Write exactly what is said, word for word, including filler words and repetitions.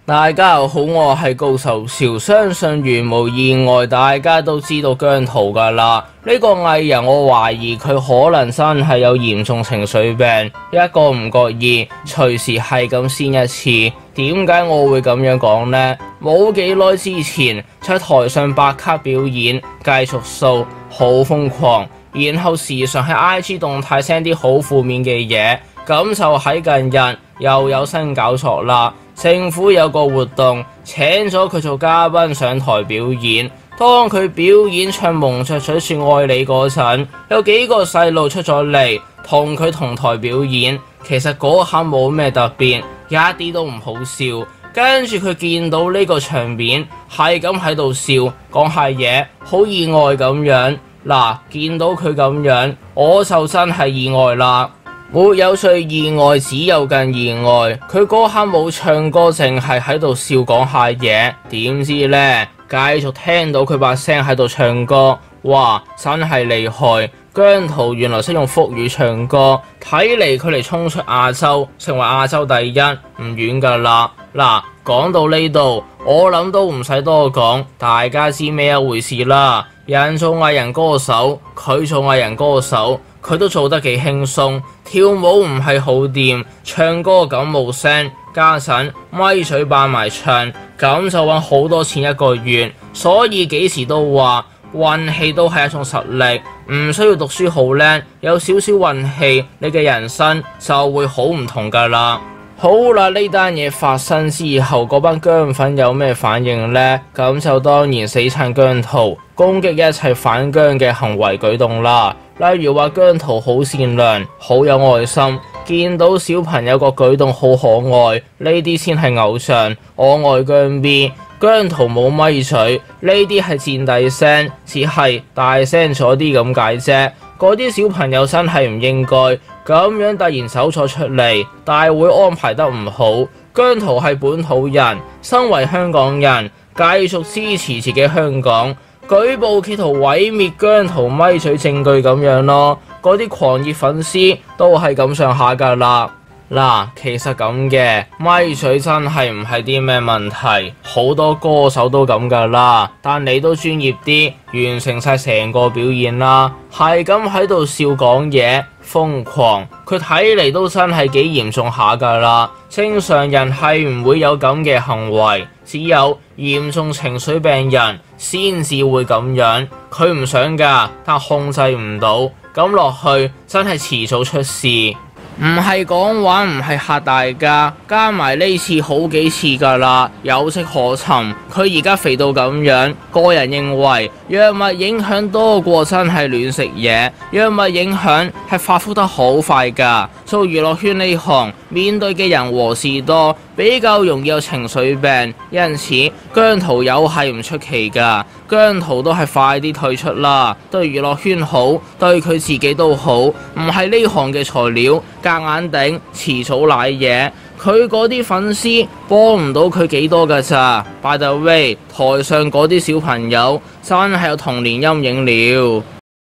大家好，我係高手潮，相信如無意外，大家都知道姜濤噶啦。呢個藝人我懷疑佢可能真係有嚴重情緒病，一個唔覺意，隨時係咁先一次。點解我會咁樣講呢？冇幾耐之前，喺台上白卡表演，繼續 show，好瘋狂，然後時常喺 I G 動態 send 啲好負面嘅嘢。咁就喺近日又有新搞作啦。政府有個活動請咗佢做嘉賓上台表演，當佢表演唱蒙着嘴說愛你嗰陣，有幾個細路出咗嚟同佢同台表演。其實嗰刻冇咩特別，一啲都唔好笑。跟住佢見到呢個場面，係咁喺度笑，講下嘢，好意外咁樣。嗱，見到佢咁樣，我就真係意外啦。沒有最意外，只有更意外。佢嗰刻冇唱歌，淨係喺度笑講下嘢。點知呢？繼續聽到佢把聲喺度唱歌，哇！真係厲害。姜濤原來識用腹語唱歌，睇嚟佢嚟衝出亞洲，成為亞洲第一唔遠噶啦。嗱，講到呢度，我諗都唔使多講，大家知咩一回事啦。人做藝人歌手，佢做藝人歌手，佢都做得幾輕鬆。跳舞唔係好掂，唱歌感冒聲，加上咪嘴扮埋唱，咁就搵好多錢一個月。所以幾時都話運氣都係一種實力，唔需要讀書好叻，有少少運氣，你嘅人生就會好唔同噶啦。好啦，呢單嘢發生之後，嗰班姜粉有咩反應呢？咁就當然死撐姜濤，攻擊一切反姜嘅行為舉動啦。例如話姜濤好善良，好有愛心，見到小朋友個舉動好可愛，呢啲先係偶像。我愛姜 B， 姜濤冇咪嘴，呢啲係墊底聲，只係大聲咗啲咁解啫。嗰啲小朋友真係唔應該咁樣突然走咗出嚟，大會安排得唔好。姜濤係本土人，身為香港人，繼續支持自己香港，舉報企圖毀滅姜濤咪嘴證據咁樣咯。嗰啲狂熱粉絲都係咁上下噶啦。嗱，其實咁嘅咪嘴真係唔係啲咩問題，好多歌手都咁噶啦。但你都專業啲，完成晒成個表演啦，係咁喺度笑講嘢，瘋狂。佢睇嚟都真係幾嚴重下噶啦。正常人係唔會有咁嘅行為，只有嚴重情緒病人先至會咁樣。佢唔想噶，但控制唔到，咁落去真係遲早出事。唔係講玩，唔係嚇大家，加埋呢次好幾次噶啦，有跡可尋。佢而家肥到咁樣，個人認為藥物影響多過真係亂食嘢，藥物影響係發福得好快噶。做娛樂圈呢行，面對嘅人和事多，比較容易有情緒病，因此姜濤有係唔出奇噶。姜濤都係快啲退出啦，對娛樂圈好，對佢自己都好，唔係呢行嘅材料，夾硬頂，遲早瀨嘢。佢嗰啲粉絲幫唔到佢幾多噶咋。By the way，台上嗰啲小朋友真係有童年陰影了。